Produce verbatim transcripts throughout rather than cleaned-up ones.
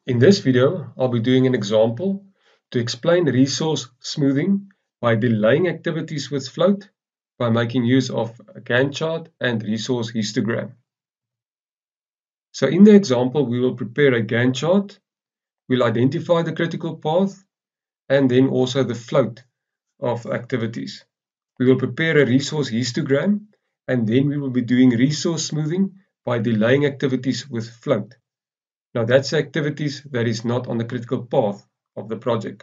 In this video, I'll be doing an example to explain resource smoothing by delaying activities with float by making use of a Gantt chart and resource histogram. So in the example, we will prepare a Gantt chart, we'll identify the critical path, and then also the float of activities. We will prepare a resource histogram, and then we will be doing resource smoothing by delaying activities with float. Now that's activities that is not on the critical path of the project.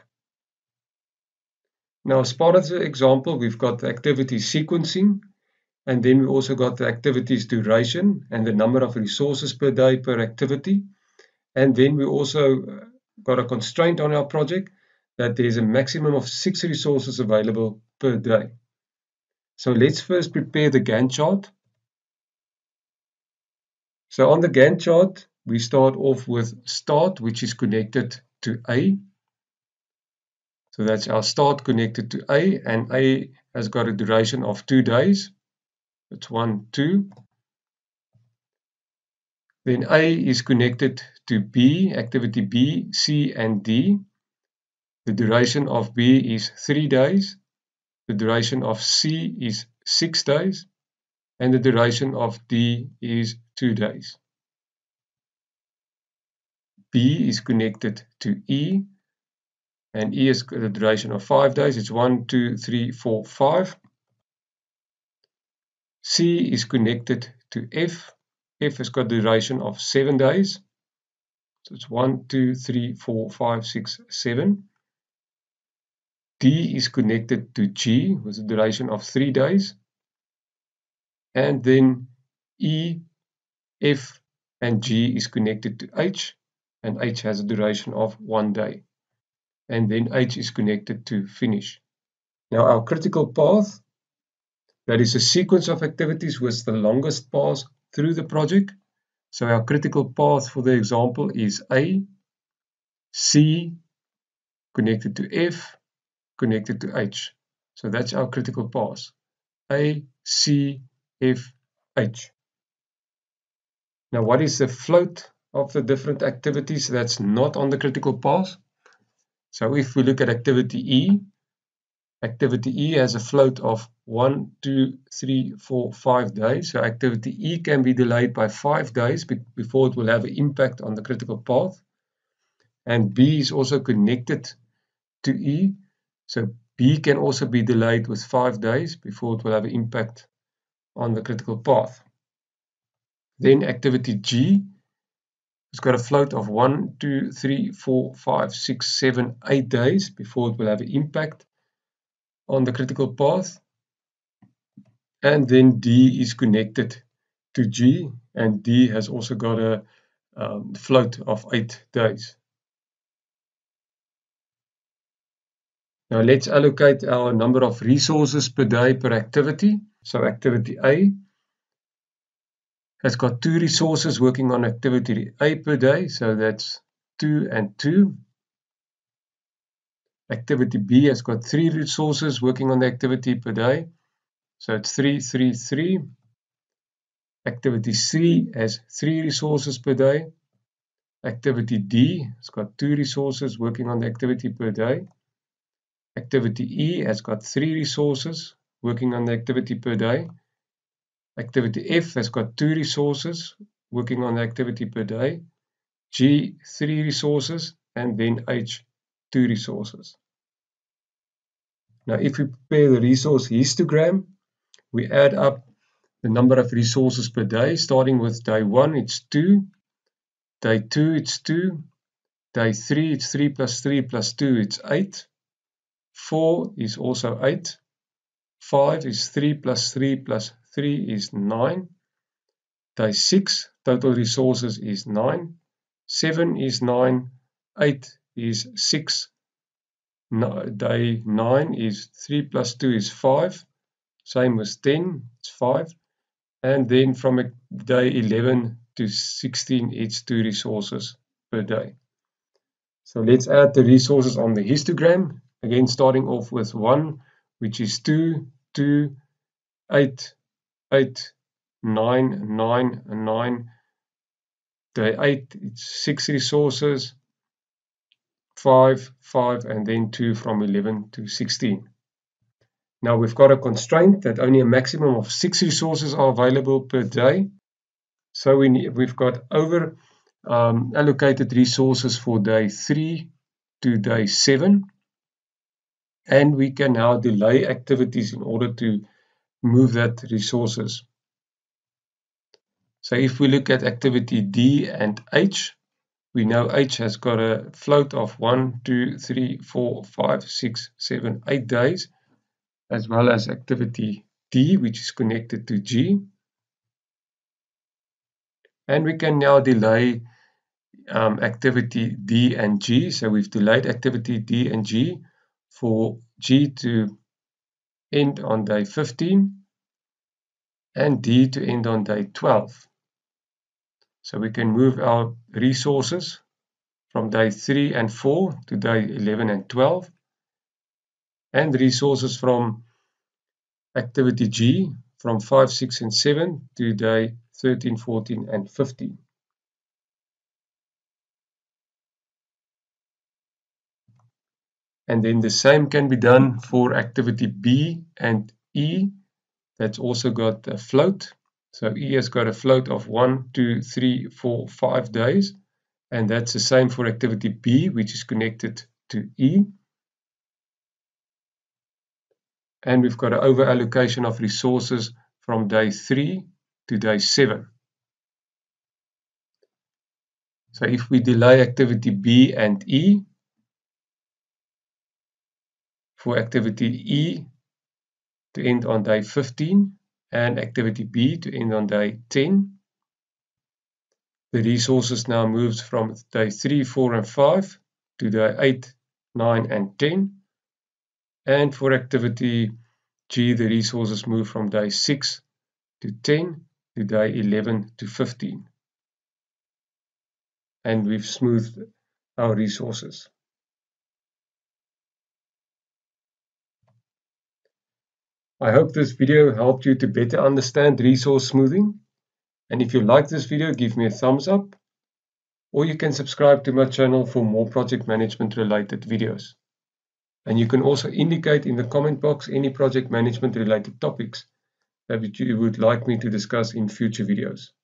Now as part of the example, we've got the activity sequencing, and then we also got the activities duration and the number of resources per day per activity. And then we also got a constraint on our project that there is a maximum of six resources available per day. So let's first prepare the Gantt chart. So on the Gantt chart, we start off with start, which is connected to A. So that's our start connected to A, and A has got a duration of two days. It's one, two. Then A is connected to B, activity B, C, and D. The duration of B is three days. The duration of C is six days. And the duration of D is two days. B is connected to E, and E has got a duration of five days. It's one, two, three, four, five. C is connected to F. F has got a duration of seven days. So it's one, two, three, four, five, six, seven. D is connected to G with a duration of three days. And then E, F, and G is connected to H, and H has a duration of one day. And then H is connected to finish. Now our critical path, that is a sequence of activities with the longest path through the project. So our critical path for the example is A, C, connected to F, connected to H. So that's our critical path. A, C, F, H. Now what is the float of the different activities that's not on the critical path? So if we look at activity E, activity E has a float of one, two, three, four, five days. So activity E can be delayed by five days before it will have an impact on the critical path. And B is also connected to E. So B can also be delayed with five days before it will have an impact on the critical path. Then activity G has got a float of one, two, three, four, five, six, seven, eight days before it will have an impact on the critical path. And then D is connected to G, and D has also got a um, float of eight days. Now let's allocate our number of resources per day per activity. So activity A has got two resources working on activity A per day, so that's two and two. Activity B has got three resources working on the activity per day, so it's three, three, three. Activity C has three resources per day. Activity D has got two resources working on the activity per day. Activity E has got three resources working on the activity per day. Activity F has got two resources working on the activity per day. G, three resources, and then H, two resources. Now if we prepare the resource histogram, we add up the number of resources per day. Starting with day one, it's two. Day two, it's two. Day three, it's three plus three plus two, it's eight. four is also eight. five is three plus three plus three is nine. Day six, total resources is nine. seven is nine. eight is six. No, day nine is three plus two is five. Same as ten, it's five. And then from a day eleven to sixteen, it's two resources per day. So let's add the resources on the histogram. Again, starting off with one, which is two, two, eight, eight, nine, nine, nine. Day eight, it's six resources. five, five, and then two from eleven to sixteen. Now we've got a constraint that only a maximum of six resources are available per day. So we need, we've got over um, allocated resources for day three to day seven. And we can now delay activities in order to move that resources. So if we look at activity D and H, we know H has got a float of one, two, three, four, five, six, seven, eight days, as well as activity D, which is connected to G. And we can now delay um, activity D and G. So we've delayed activity D and G for G to end on day fifteen and D to end on day twelve. So we can move our resources from day three and four to day eleven and twelve, and resources from activity G from five, six, and seven to day thirteen, fourteen, and fifteen. And then the same can be done for activity B and E. That's also got a float. So E has got a float of one, two, three, four, five days. And that's the same for activity B, which is connected to E. And we've got an over allocation of resources from day three to day seven. So if we delay activity B and E, for activity E to end on day fifteen and activity B to end on day ten, the resources now moves from day three, four, and five to day eight, nine, and ten. And for activity G, the resources move from day six to ten to day eleven to fifteen. And we've smoothed our resources. I hope this video helped you to better understand resource smoothing. And if you like this video, give me a thumbs up. Or you can subscribe to my channel for more project management related videos. And you can also indicate in the comment box any project management related topics that you would like me to discuss in future videos.